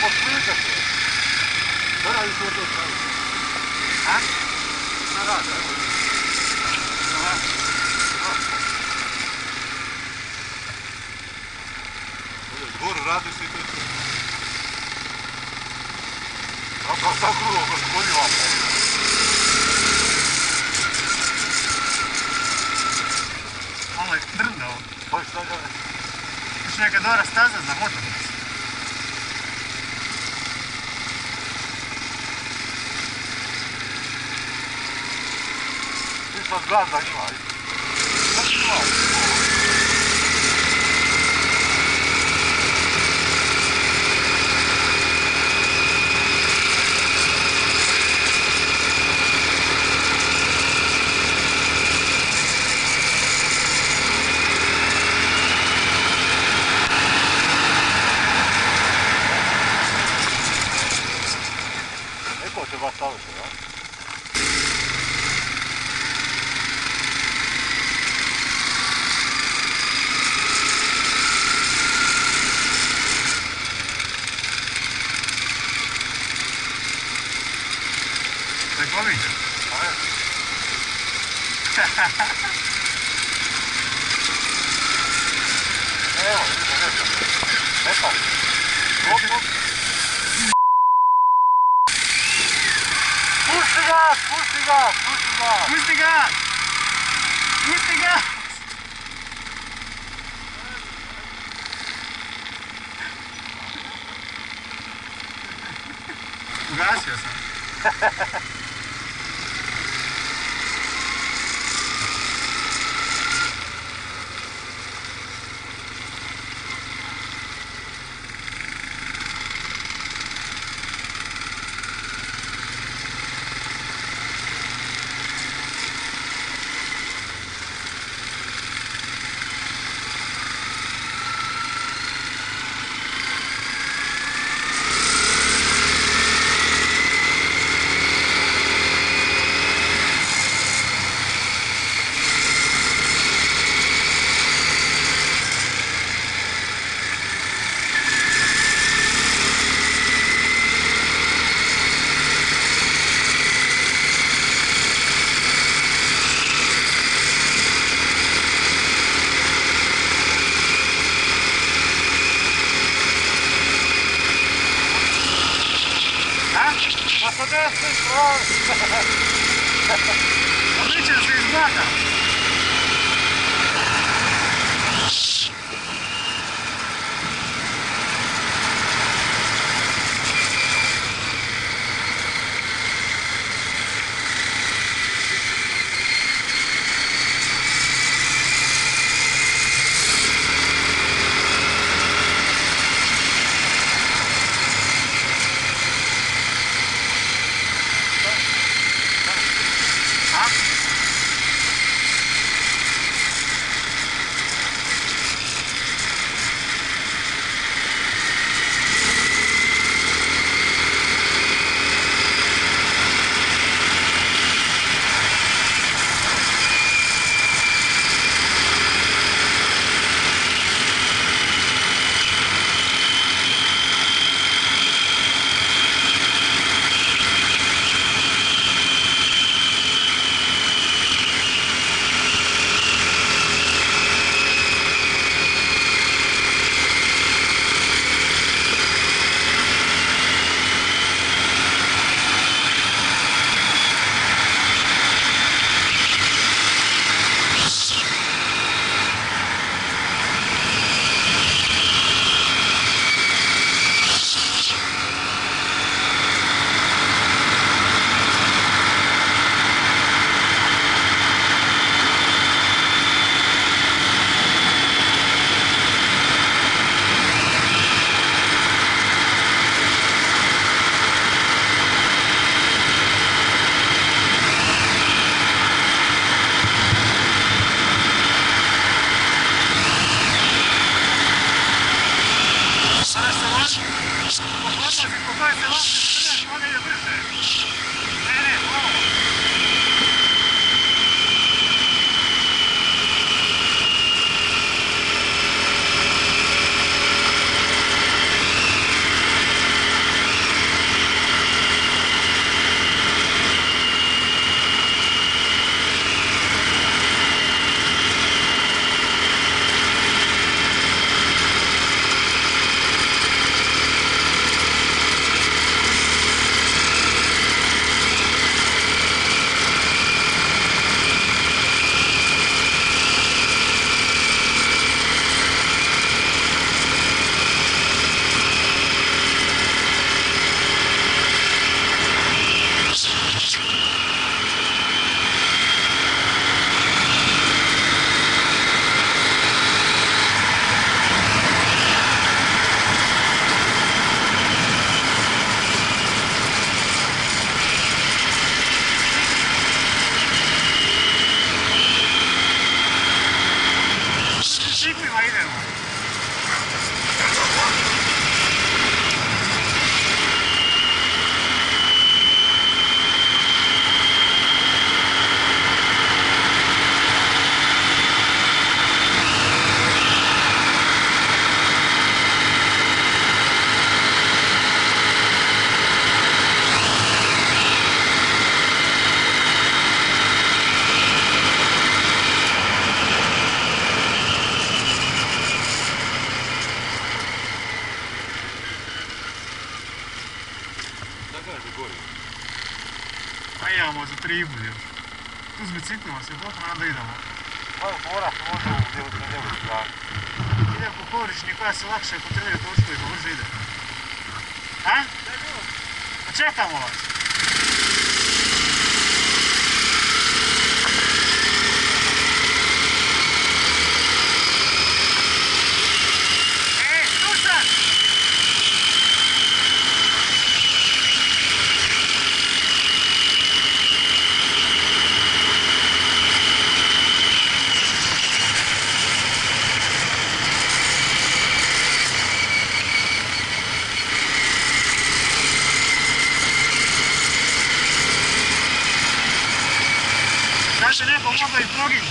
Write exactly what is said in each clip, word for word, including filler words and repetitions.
Poslušaj se. Da radiš ovo to pravi? A? Da radi, evo. Aha. Ovdje, zgor radiš i to je to. Zapravo sam krugo gospodiva. Malo je drndao. Pa i šta gledaj? Još neka dobra staza za motor. Ti sad gazda ima, i? Šta ti ima? Eko će baš savršen, da? Sve pomiče? Pa je. Evo, vidite, nešto. Metal. Hop, hop. Pusti gas, pusti gas, pusti gas. Pusti gas! Pusti gas! Ugasio sam. Pa da se izgleda. Odličan se izgleda. gori. A imamo za tribu još. Tu zbiciklimo se dok onda idemo. Pa mora se možda u djelu na djelu strani. Ide po površini koja se lakše kontrolira točkovi pa brže ide. A? Pa čekamo vas. E, slušaj! Znači neko mogao i proginuti.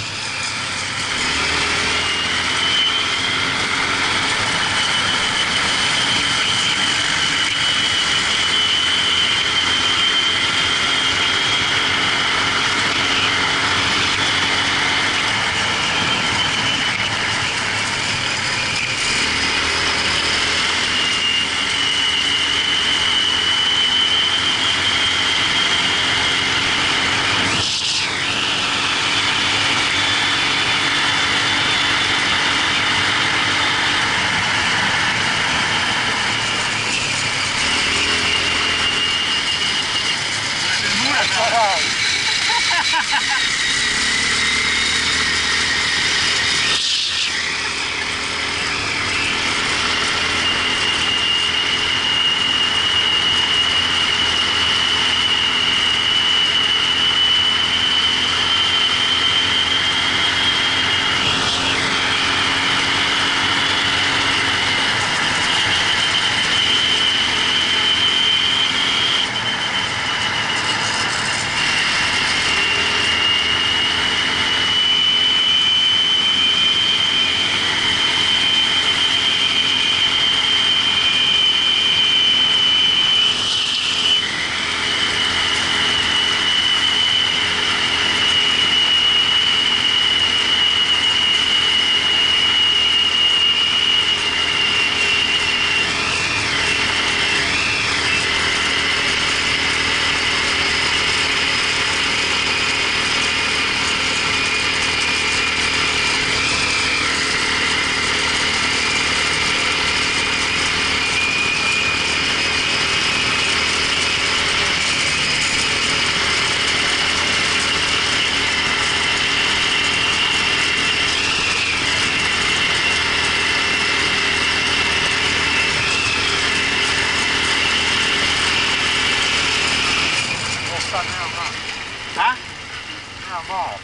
A? Nema malo.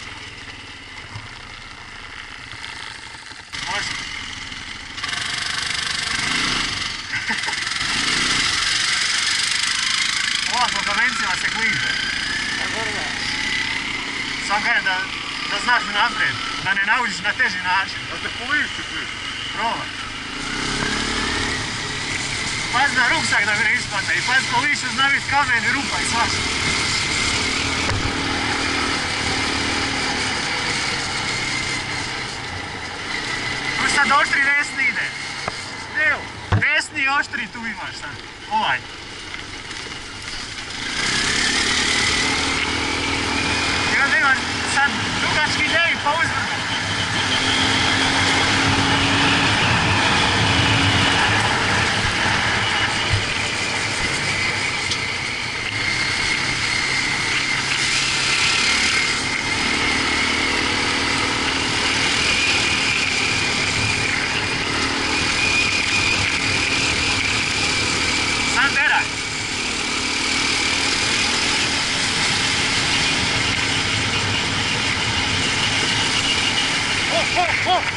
Može. Ova po konvencijama se kliže. Sam kažem da, da znaš naprijed, da ne naučiš na teži način. Da te polici kliže. Probaj. Pazi na ruksak da mi ne ispadne i pazi ko više zna biti kamen i rupa i svašta. Tu sad oštri desni ide. Evo, desni i oštri tu imaš sad. Ovaj. I onda imaš sad dugački ljevi pa uzvrno. Oh!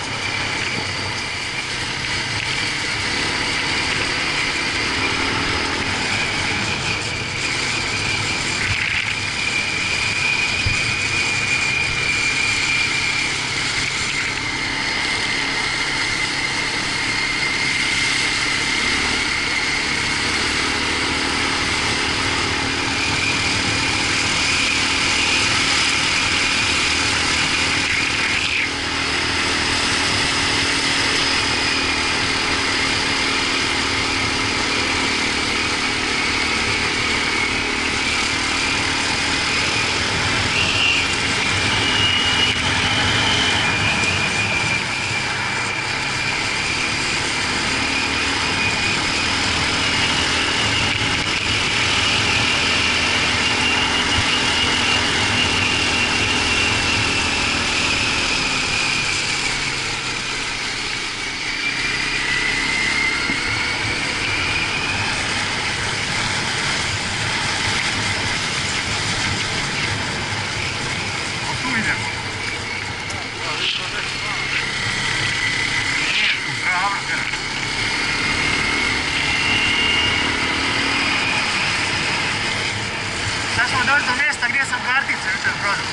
brodu.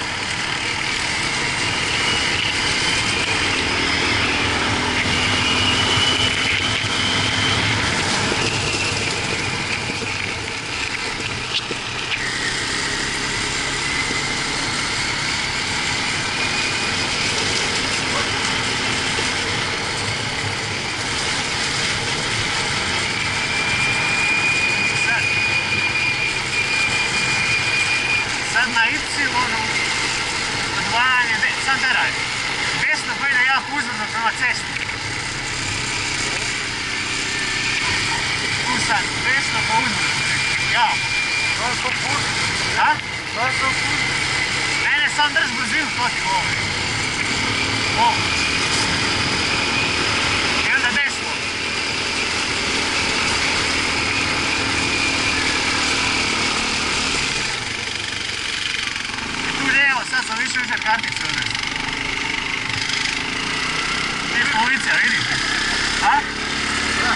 Na Y-u odvajanje, sam deraj, desno koji ide jako uzvodno prema cesti. Tu sad, desno po uzvodno, jako. Znaš to pusti? Da? Znaš to pusti? Ne, ne, sam drž brzinu, to ti govori. Ovo. I onda desno. Sad sam više uzeti kartice od desno. Nije policija, vidiš? A? Da.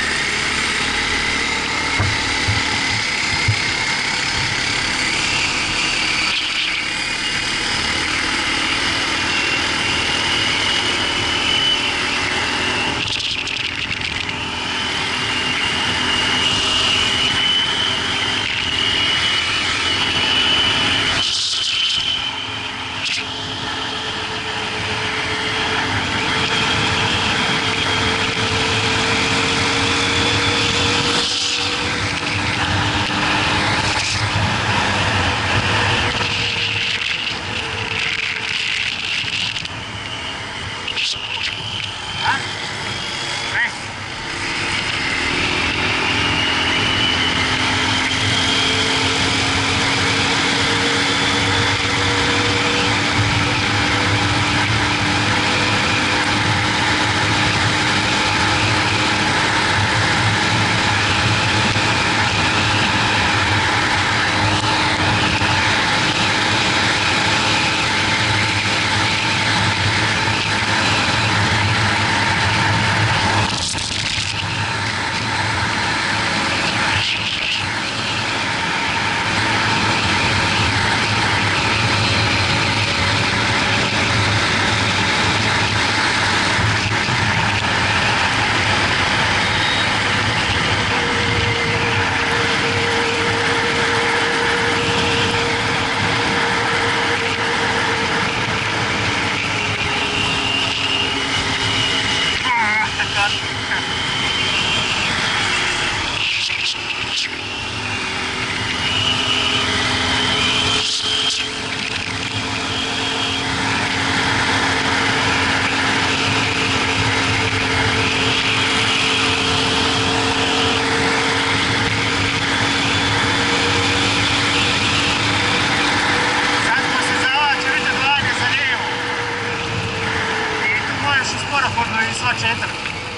sva četiri.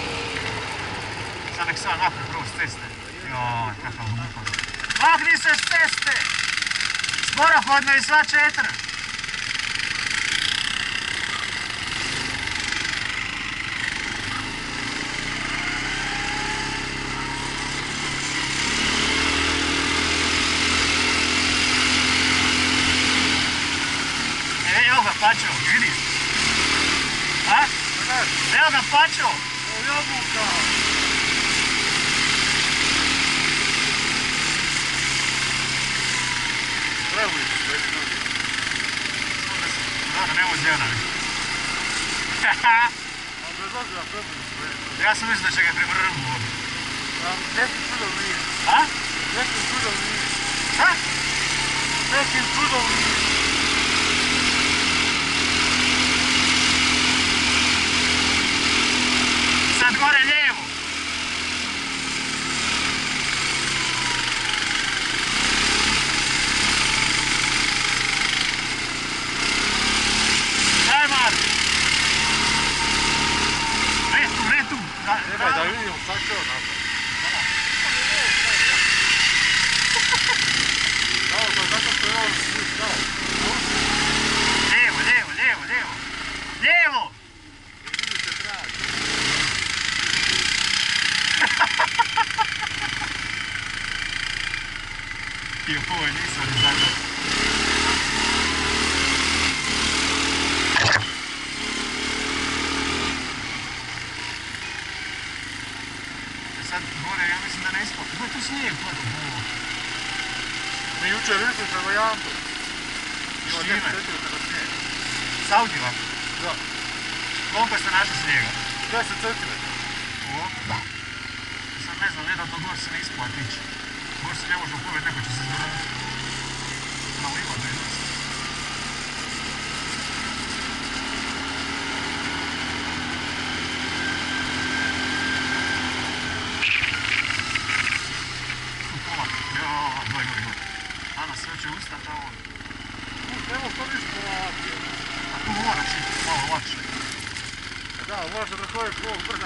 Sad nek sad napred prvo s ceste. Joj, kakav glupan. Makni se s ceste! Sporohodno i sva četiri. Evo ga Pačo, vidiš? A? Evo ga Pačo! Evo jabuka! Pravi se već ljudi. Dobro, ne vozi ona. A bez obzira prebrzo sve. Ja sam mislio da će ga prevrnu vodu. Nekim čudom nije. A? Nekim čudom nije. Šta? Nekim čudom nije. Sad gore lijevo. Daj Marko. Ne tu, ne tu. Treba da vidimo sad što napad. Dao to zato što je ovo svi stao. Lijevo, lijevo, lijevo, lijevo. Lijevo! Vidite trag. Joj, nisam ni zato. sad gore, ja mislim da ne ispo. Kako je tu snijeg padao ovo? Mi jučer išli prema Jantu. Ima Šime. deset centimetara snijeg. S Audijeva? Da. Koliko ste našli snijega? deset centimetara. O, sad ne znam, vjerojatno gor se ne isplati ići. Gor se ne može uploviti, neko će se zvrnuti. Na livadu je dosta. Ana sve će ustati, a on... Tu nema što ništa polako. A tu moraš ići malo lakše. Da, moraš da prekojiš ovog brda.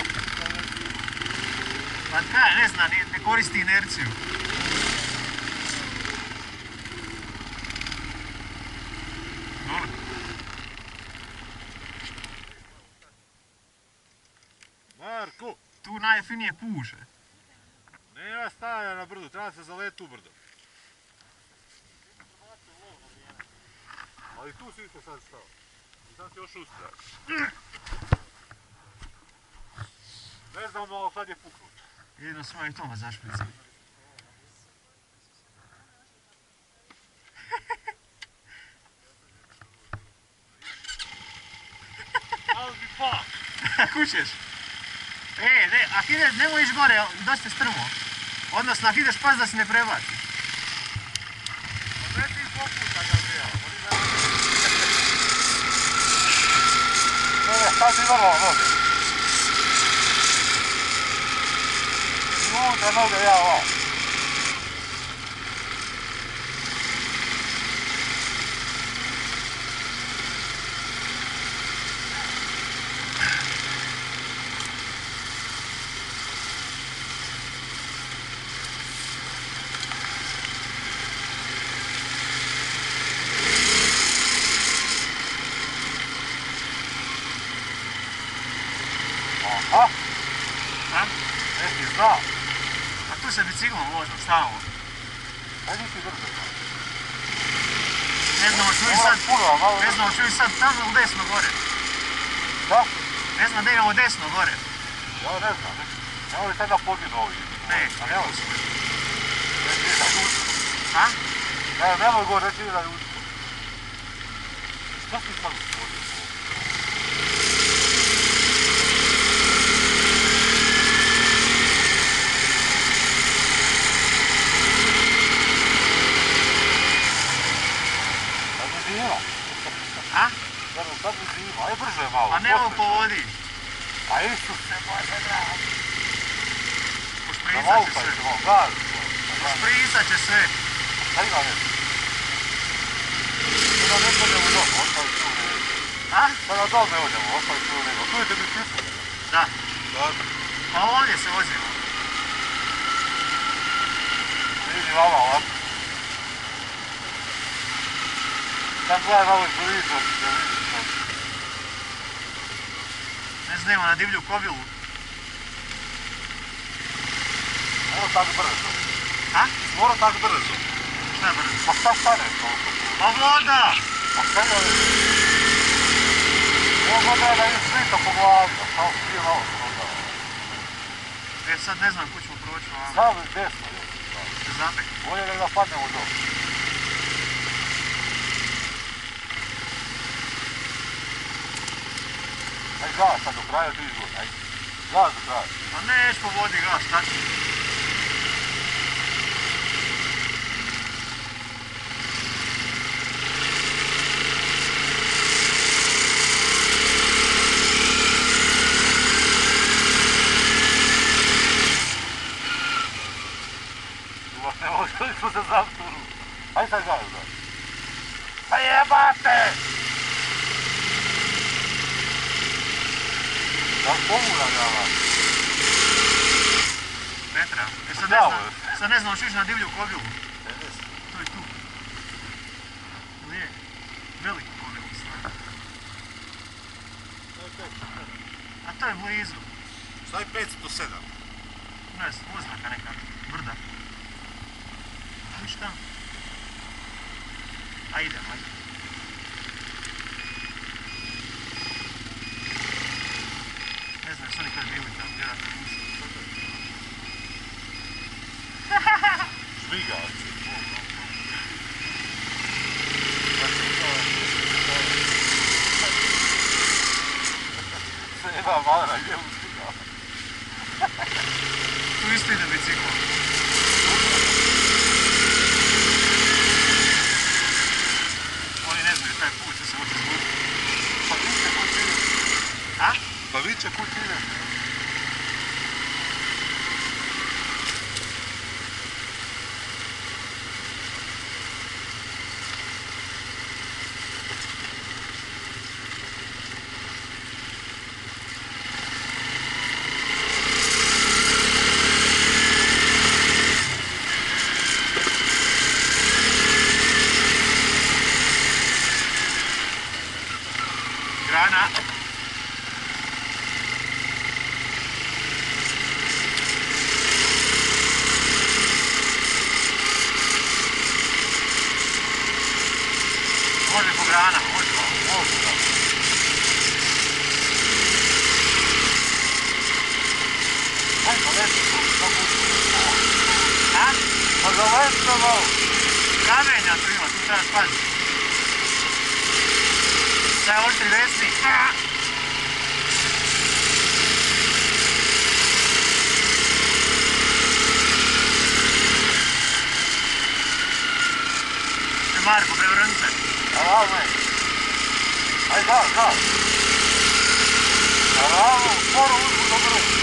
Pa kaj, ne zna, ne, ne koristi inerciju. Dobro. Marko! Tu najjeftinije puže. Nema stajanja na brdu, treba se zaleti u brdo. Ali tu si isto sad stao. I sad ti još ustraš. Ne znam, ali sad je puknut. Jedino smo i toma zašpricali. Ali bi pak! Kućeš? E, ne, ako ideš, nemoj ići gore, dosta je strmo. Odnosno, ako ideš pas da se ne prebaciš. Pa ne ti popušta, Gabriela. Ne, ne, sad ti vrlo noge. Unutra noge, ja ovo. Aha! A? Neki zna. A tu se biciklom vozim, stalno. Ajde ti brzo. Ne znam, ću i sad, ne znam, ću i sad tamo ili desno gore. Da? Ne znam da imamo desno gore. Ja ne znam, ne. Nemoj li sad da poginu ovi? Ne, A nemoj se. Ne, nije da ljučko. A? Ne, nemoj gore, reći da ljučko. Šta ti sad usporio? A? Dobro, sad mi zima, aj brže malo. Pa nemo po vodi. A Isuse, Bože dragi. Pošpricat će sve. Pošpricat će sve. Šta ima nešto? Sada ne odemo dom, ostali su u redu. A? Sada dom ne odemo, ostali su u redu. Tu je tebi pipu. Da. Dobro. Pa ovdje se vozimo. Vidi vama ovako. Sam gledaj malo televizor da vidiš to. Ne znam, ima na divlju kobilu. Mora tako brzo. A? Mora tako brzo. Šta je brzo? Pa šta stane toliko? Pa voda! Pa šta je li? Evo voda da je slita po glavi, a samo prije malo se voda. E sad ne znam kućemo proći ovamo. Sam desno je. Zapek. Bolje da padnemo u dom. Aj gas sad do kraja ti izvod, aj. Gas do kraja. Pa neš po vodi gas, šta ti? Tu vas ne moželi smo se zamturu. Aj sad gas, gas. Pa jebate! Da li pomuram ja vas? Ne treba. E sad ne znam, sad ne znam, hoću ići na divlju kobilu. To je tu. Ili je? Veliku kobilu stvar. A to je blizu. Šta je petsto sedam? Ne znam, oznaka neka, brda. Viš tamo? A idemo, ajde. Ne znam, su oni kad bili tamo, vjerojatno nisu. Migaci. Sve ima mana gdje mu stigao. Tu isto ide biciklo. Oni ne znaju taj put, će se uopće zbuditi. Pa viće kud ideš. A? Pa viće kud ideš. Grana. Može po grana, može, može da. Aj, pa nešto tu, kako tu. A? Pa završno malo. Kamenja tu ima, tu trebaš paziti. Daj oštri desni. Te Marko, prevrni se. Naravno je. Aj, da, da. Naravno, sporo uzmu do brzo.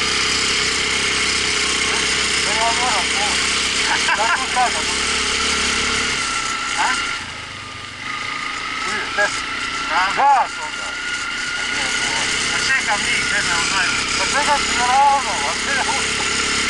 Ne ja moram sporo. Da tu sada. A? Tu ideš, desni. Bravo. Gas onda. Pa čekam njih, ne znam, znaju. Pa čekam ti naravno, a sve ne ušto.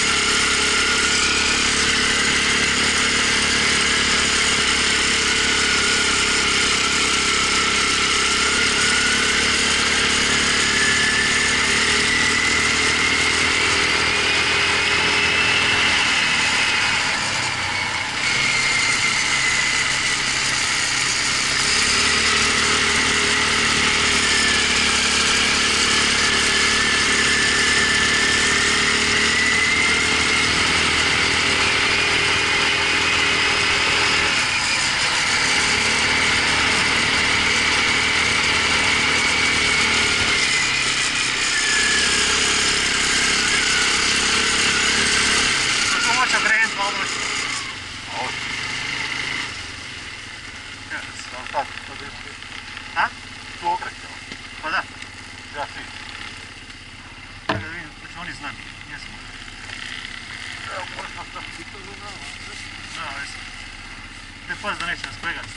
A? Tu okrećemo. Pa da. Ja ti. Čekaj da vidim, da će oni znati. Jesmo. Evo, možda sam ti to znao. Da, jesam. Ne pazi da neće nas pregati.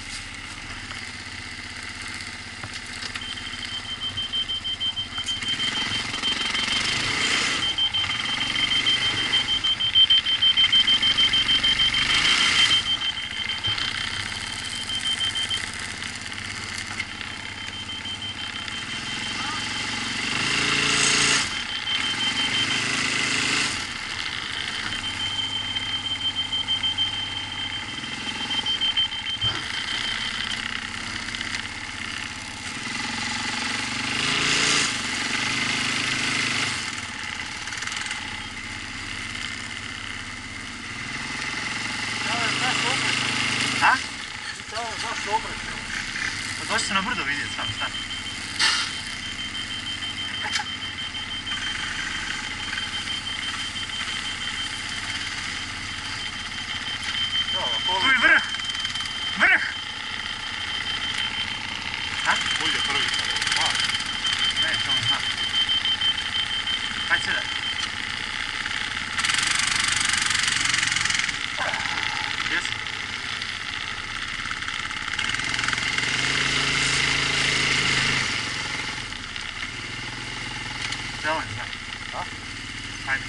A? Zašto obraćamo? Pa došli se na brdo vidjeti sam, šta? Tu je vrh! Vrh! A? Bolje prvi kada je. Neće on znati. Hajde sjedaj. Jesi? Zelen, da. A? Hajde.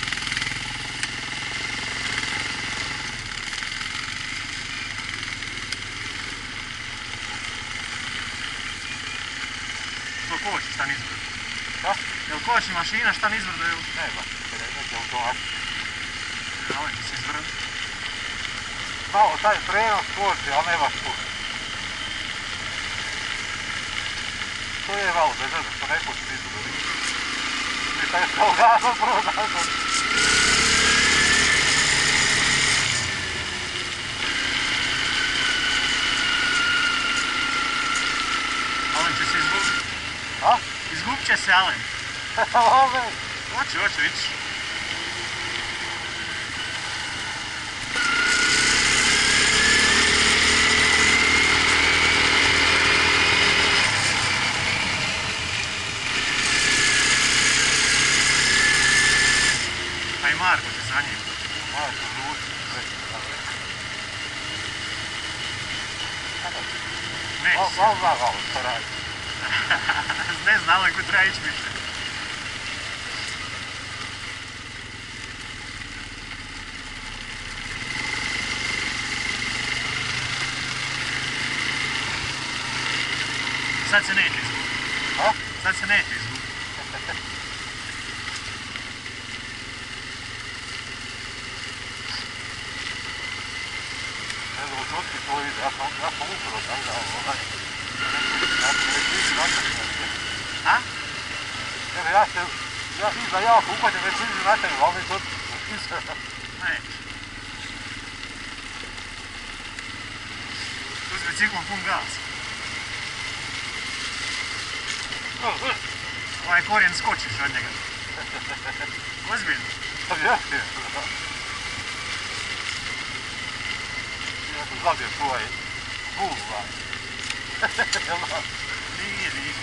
To koči šta nizbrdo? Da? Jel koči mašina šta nizbrdo ili? Nema, kada je neki automat. Ja, ovaj će se izvrnuti. Malo taj prenos koči, ali nema što. To je malo bez veze, što ne koči nizbrdo ništa. Mi taj kao gazom prvo nazad. se, Alen? Ove! Hoću, hoću, vidiš. Aj Marko te za njim. Marko žuti. Neće. Malo zagalo što radi. Ne znam, ali ko treba ići više. Sad se neće izgubiti. A? Sad se neće izgubiti. Ne znam, u čotki to vidi, ja sam, ja sam upravo tako da ovaj. Ja sam već vidi nastavljeno. A? Evo ja se, ja iza jako upatim već vidi nastavljeno, a ovaj čotki se Neće. Tu s biciklom pun gas. Ovaj korijen skočiš od njega. Ozbiljno. Pa jeste. Ja sam zabio ovaj bul, ovaj. Nije, nije.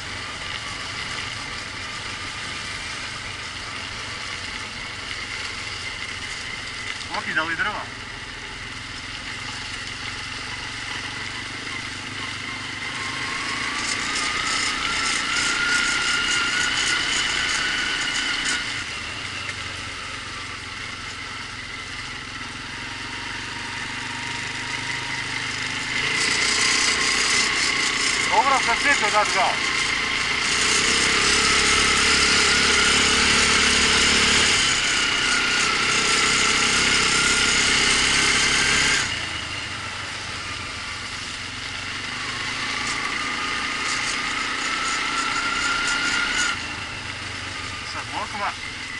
Pokidali drva? Dobro sam sjetio dat gas. Sad blokova.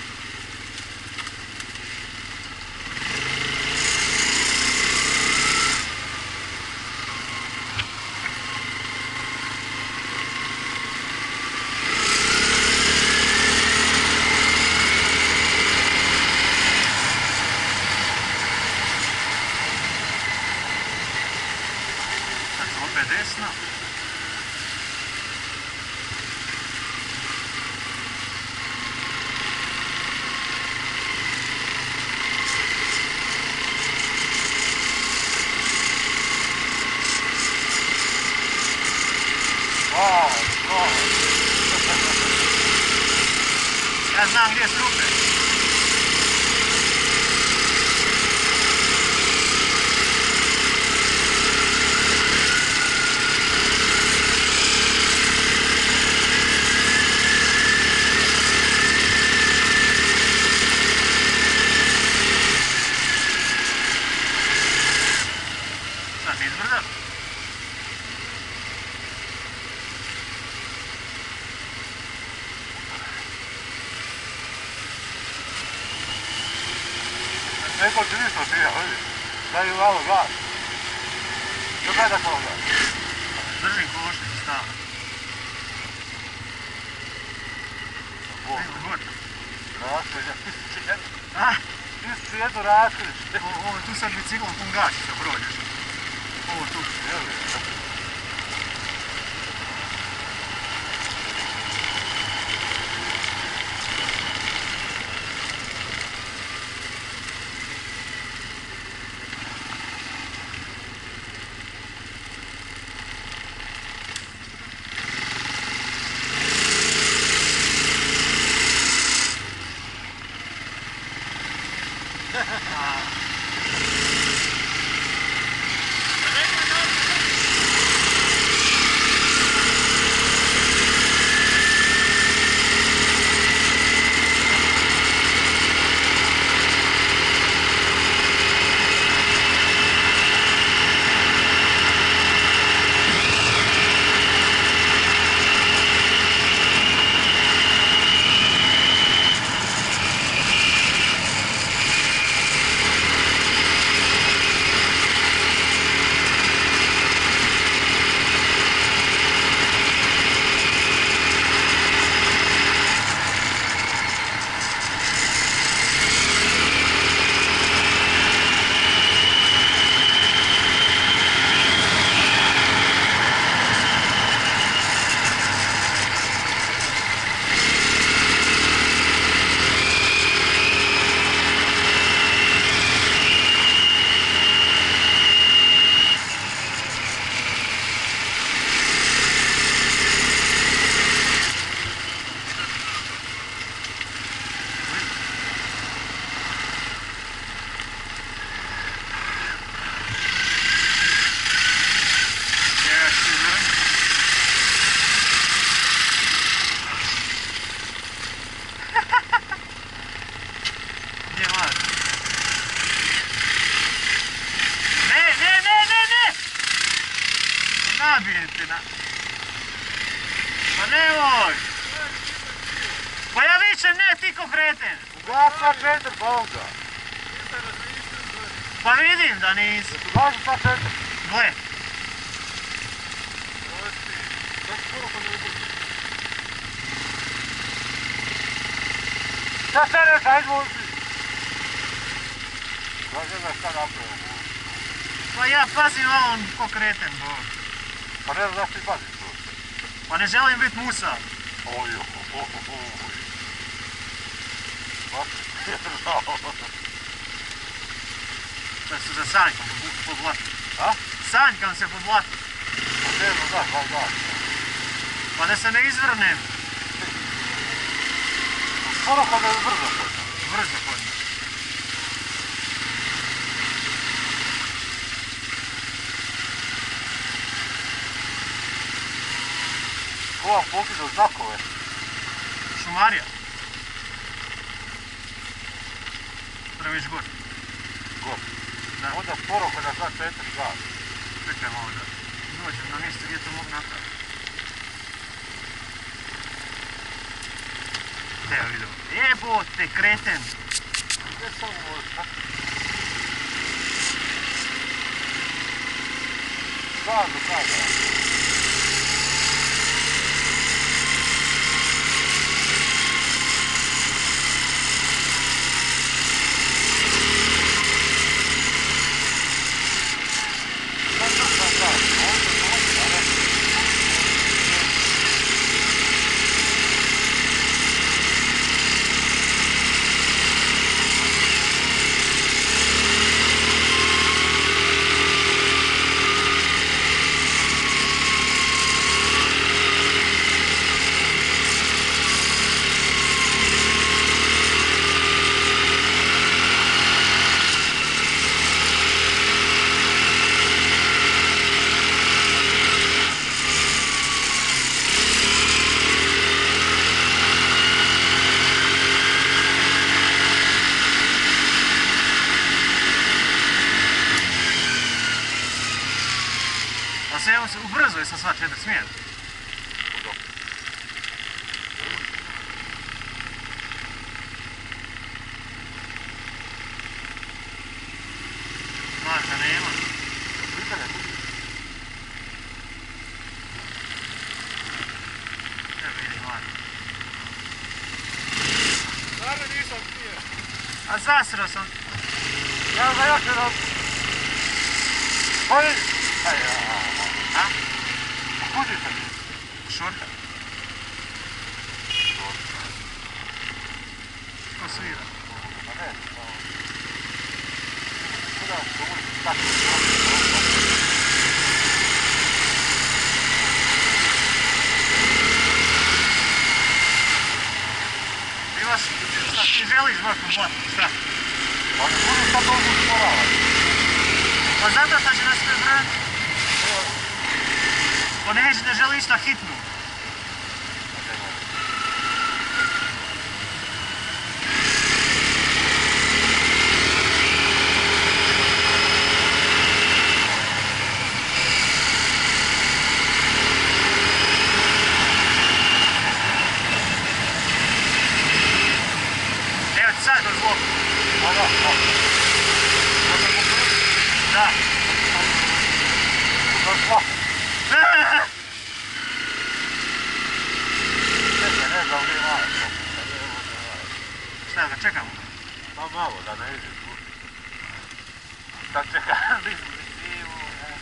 Opet desno. Wow, wow. Ja znam gdje su rupe. Sad izbrda. Neko ti ništa sija, vidi. Daj malo gas. Što kaj da malo gas? Držim košnicu stavno. Nema gotovo. Raskrižja, tisuću jednu. A? Tisuću jednu raskriž. Ovo tu sad biciklom pun gašica prođeš. Ovo tu. Jeli? ti na... Pa nemoj! Pa ja vičem ne, ti ko kreten! Ugasi sva četiri, pa onda. Pa vidim da nisi. Ugasi sva četiri. Gle. Šta se reka, ajde vozi. Ja ne znam šta napravio. Pa ja pazim on ko kreten, bo. Pa ne znam zašto ti paziš to. Pa ne želim bit musa. Oj, oj, oj, oj. Pa se je držao. Da se za sanjkom po blatu. A? Sanjkam se po blatu. Pa ne znam, znaš, znaš, znaš. Pa da se ne izvrnem. Skoro kad je brzo podne. Brzo podne. Ko vam pokidao znakove? Šumarija. Treba ići gor. Gor. Da. Onda sporo kada zna četiri gas. Čekaj malo da dođem na mjesto gdje to mogu napraviti. Evo vidio. Jebote, kreten! Gdje samo možeš, ha? Gazu, gazu. Evo se ubrzuje sa sva četiri smjera. Marka nema. Evo vidi Marka. Stvarno nisam prije. A zasrao sam. Ja za još jedan. Koji? Aj, ja. A? Kudi se? Šorka. Ko svira? Pa ne, samo... Kuda se uvijek tako? Imaš, šta ti želiš baš po blatu, šta? Pa ne budu sad ovdje usporavati. Pa zato što će nas sve braniti. Pa neće, ne želi išta hitno. Evo ti sad kroz lopu. Pa da, da. Da. To je slabo. Čekaj, ne znam gdje malo. Šta ga čekamo? Pa malo, da ne iđe tu. Sad čekam, nisam zimu.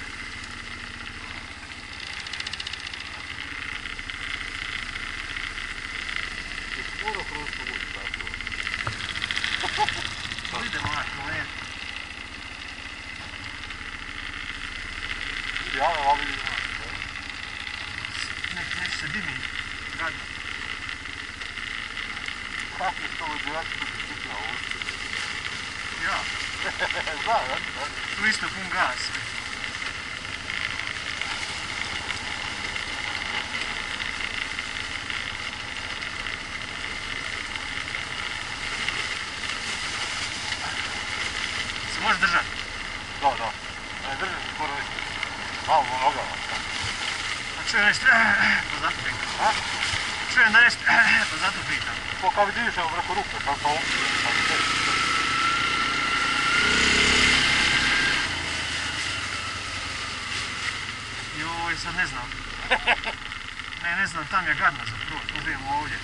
I skoro kroz put, tako. Ide Marko, ne. Ja, ovo vidim. Neće se dimi. Gadno. Kako je to uđevač što ti skupila ovo? Ja. Znam, ja. Tu isto pun gas. Se može držati? Da, da. Ne, držim se skoro isto. Malo nogama. Čujem nešto, pa zato pitam. A? Čujem da nešto, pa zato pitam. To kao vidiš, evo preko ruke, pa kao... Joj, sad ne znam. Ne, ne znam, tam je gadno za prvo, uzmijemo ovdje.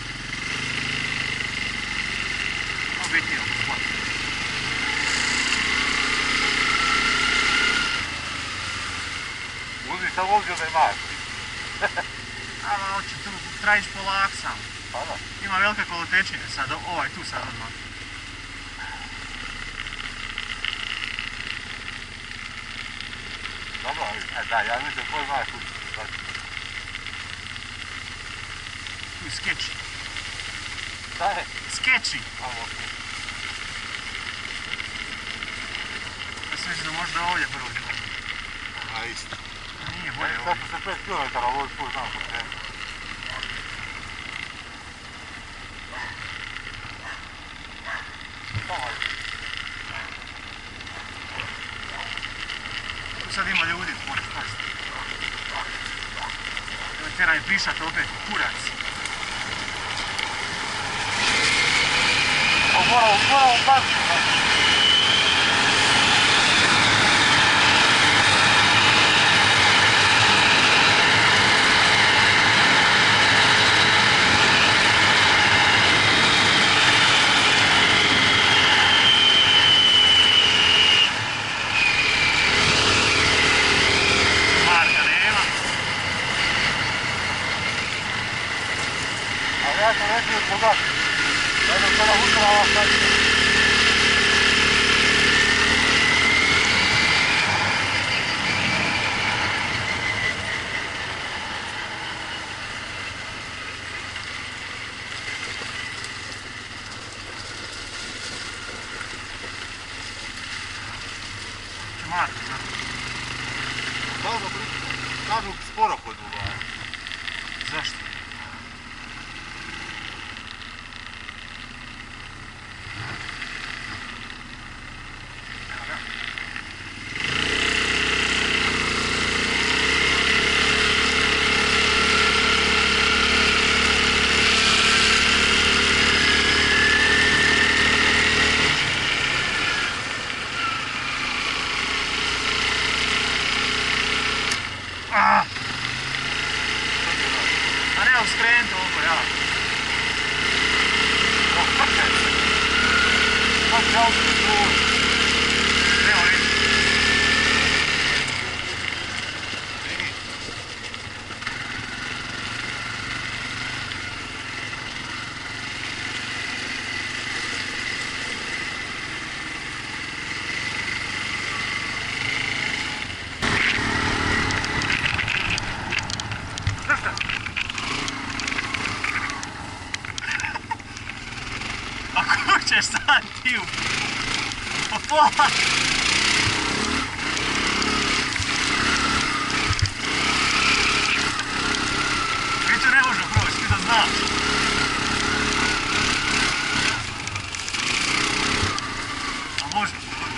Ovo biti je ovo splat. Uzmi sam vozio da je maš. Ali hoće tu, trajiš polak sam. Pa da. Ima velike kolotečine sad, ovaj tu sad odmah. Dobro, e da, ja mislim ko znaš tu. Tu je skeči. Šta je? Skeči! Ovo tu. Ja sam mislim da možda ovdje prođe. A isto. Nije, bolje Sad ovdje. se pet kilometara ovdje tu znam po temu. Tu sad ima ljudi, moraš pasti. Evo tjera je pišat opet, kurac. Moramo, moramo pasti. Ja sam rekao koga, da je sada utrala sad. Marko, znači. Kažu sporo kod uva. Zašto? A ne, uskrenuti ovo, ja. Evo vidi. Ćeš sad ti u... Pa pola! Mi tu ne možemo proći, ti da znaš. A možemo.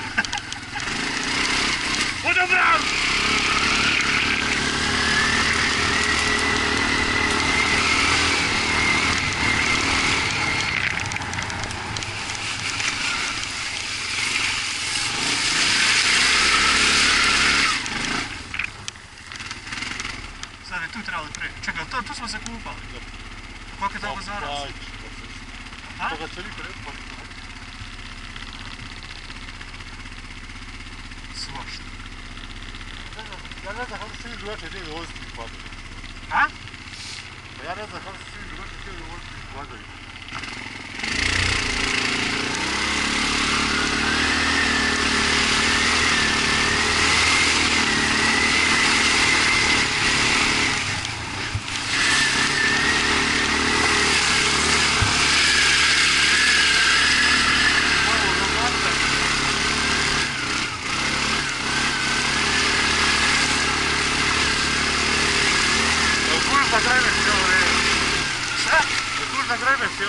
Odobram! Sad je tu trebali prije. Čekaj, to, tu smo se kupali. Koliko je tako zaraz? A? Toga će niko ne kupati. Svašta. Ja ne znam kako se svi drugačije htjeli voziti iz Požege. A? Pa ja ne znam kako se svi drugačije htjeli voziti iz Požege. Na grebe si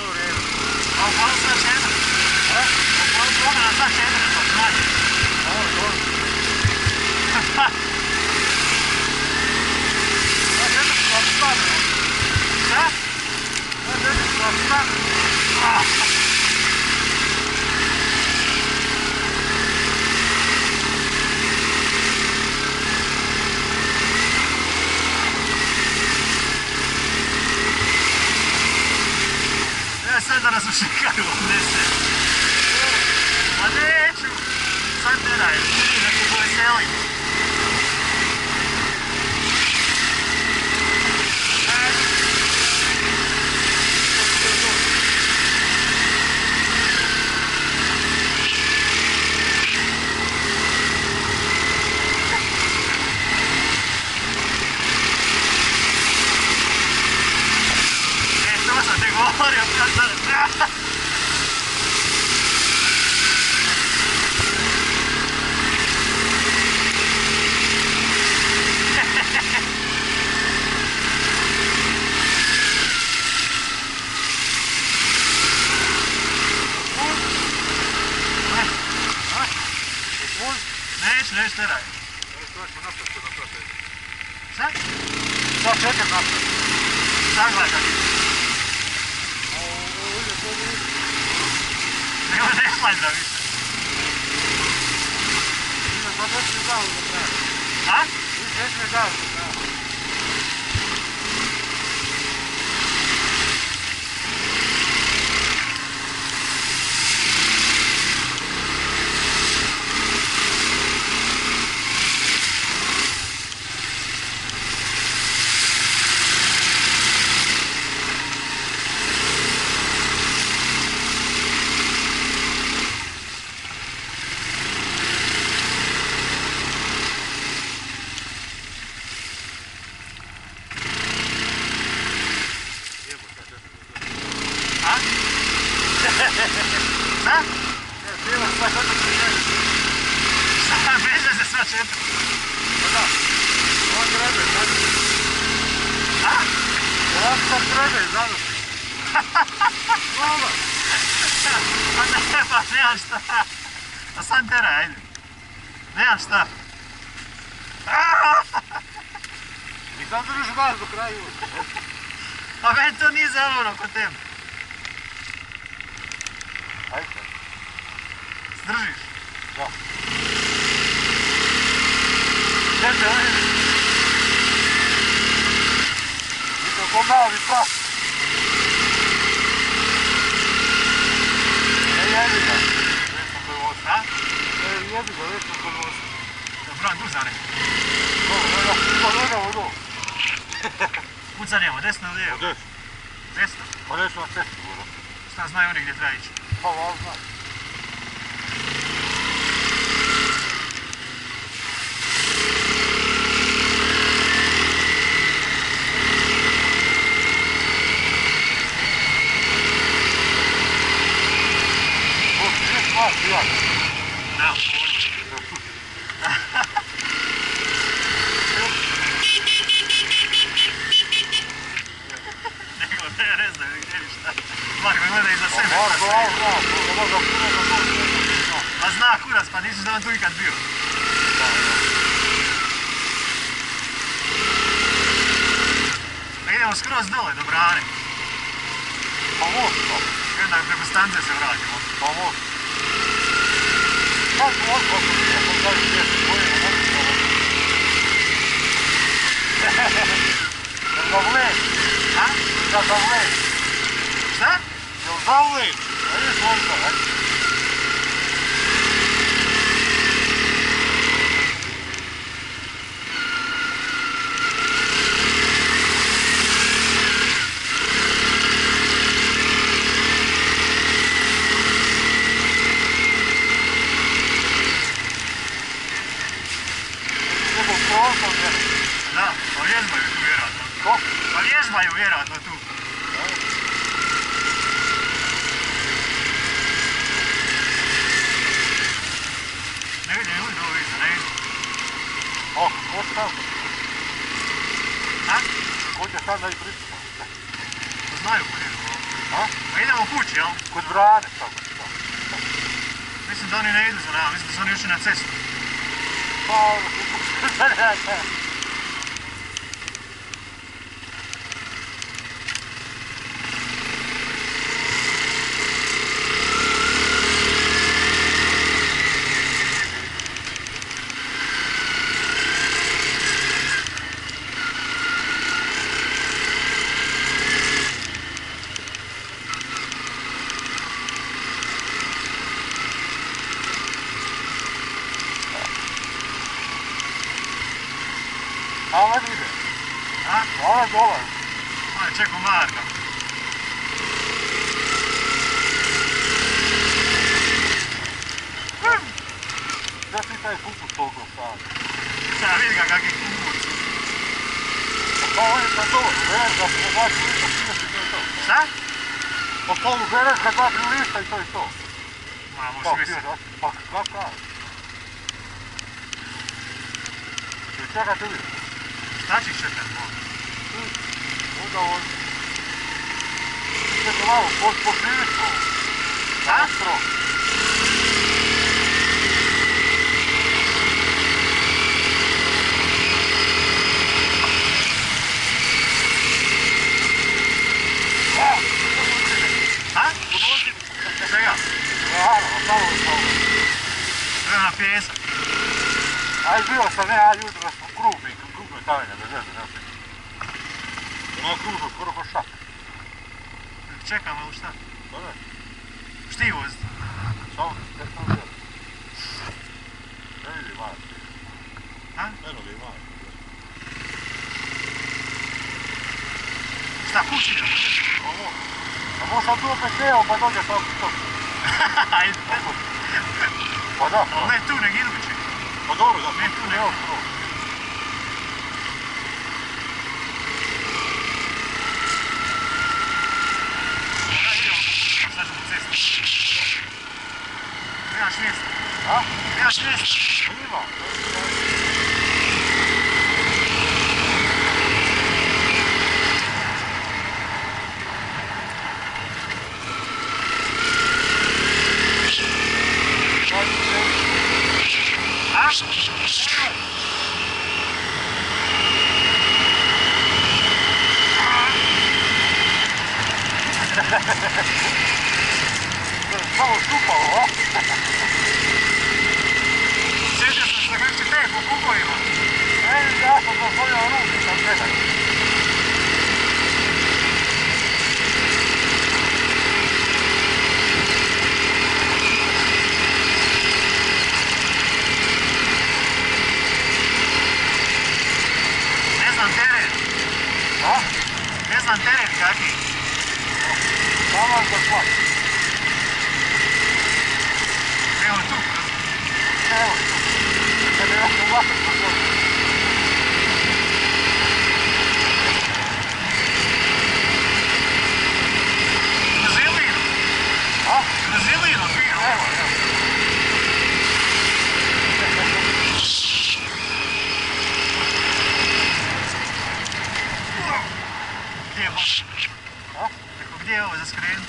neću, neću teraj. To ćemo napraviti što napraviti. Šta? Sad čekam napraviti. Zagledaj kako ide. Ovo ide, to ide. Nema ne hladda više. Ide, sad neću mi zavu da traje. A? Neću mi zavu da traje. Šta? Bilo sva četiri primjeri. Šta veze se sva četiri? Pa da. Ovo grebe, znači. A? Ovo sad grebe, znači. Hvala. Pa ne, pa nemam šta. A sam teraj, ajde. Nemam šta. I sad držiš gaz do kraja. Pa meni to nije zabavno kod tebe. Ajde sad. Držiš? Da. Čete, vidiš? Vidio ko mali pas. E, jebi ga. Već sam koji vozi. A? E, jebi ga, već sam koji vozi. Dobro, duzane. Dobro, dobro, dobro, dobro. Pucanemo, desno ili lijevo? Desno. Desno? Pa neću na cestu, dobro. Šta znaju oni gdje treba ići? Pa val znam. Da, pojma. Nego ne, ne znam gdje mi šta. Marko gleda iza sebe. Marko, ovo zna, to možda kurac na to zna. Pa zna kurac, pa nisi da on tu ikad bio. Da idemo skroz dole, do brane. Pa može to. I onda preko stanice se vratimo. Pa može. Kako može to nije, to daj svijeći, koji je može to može. Jel zavleć? A? Da zavleć. Šta? Jel zavleć? Ajde svojka, ajde. Da, pa vježbaju tu vjerojatno. Ko? Pa vježbaju vjerojatno tu. Ne vidim ljudi ovo iza, ne vidim. O, ko će sad? A? Ko će sad da i pristupa? Pa znaju kod idu ovo. A? Pa idemo kući, jel? Kod brane, sad. Mislim da oni ne idu za nama, mislim da su oni išli na cestu. Pa, ono, ne, ne. Ova ide. A? Ova dolazi. Ajde, čekao Marka. Gdje si taj kukus toliko sad? Sada vidi ga kakvi kukuc. Pa ovo je sad to, bereš da se dva tri lista skineš i to je to. Šta? Pa to bereš ga dva tri lista i to je to. Ma, možeš misliti. Pa kakav? I čekaj te vidiš. Šta ćeš čekat? Onda on... Čekaj malo, pošliviš to. Šta? Ostro. samo samo. Treba na pjesak. Aj bio sam ja jutro s krupnik, krupne kamenje, bez veze, ne znam. Ono kružno, skoro ko šak. Čekam, ali šta? Pa ne. Šti voziti? Samo, tek sam gledam. Ne vidi malo. Ha? Eno li malo. Šta, kući da? Ovo. A možda sam tu opet snijelo pa dođe sam to. Ajde. Pa da. Ali ne tu, nek idući. Pa dobro, da. Ne tu, ne ovo. Sad ćemo cestu. Nemaš mjesta. A? Nemaš mjesta. Ima. Samo šupalo, a? Sjetio sam što kako će tek u kupovima. Ej, ja sam dozvolio ruku sam gledaj. Ne znam teren. A? Ne znam teren kakvi. Samo za kvart. Evo tu. Evo tu. Kad je nešto vlasak dozvolio. Kroz Ilinu. A? Kroz Ilinu, fino. Evo, evo. Gdje je ovo? A? Tako, gdje je ovo za skrenuti?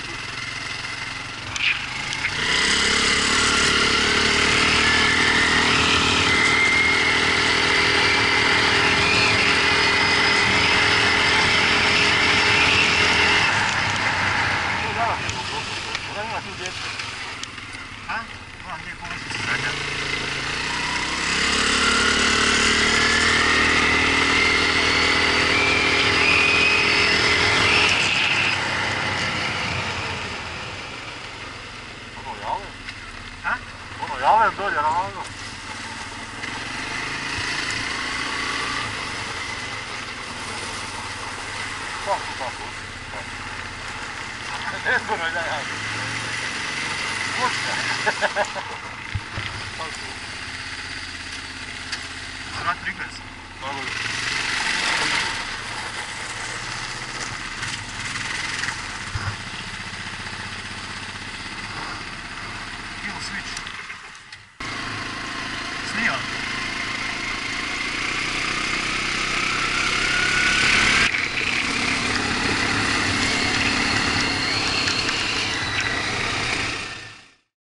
A? Gledam gdje je pomoćnica zadnja. Ono javljen? A? Ono javljen dolje, ravno. Kako, kako? Nezgodno je da javljen. Počne. Kako? Vrat prikres. Tako je.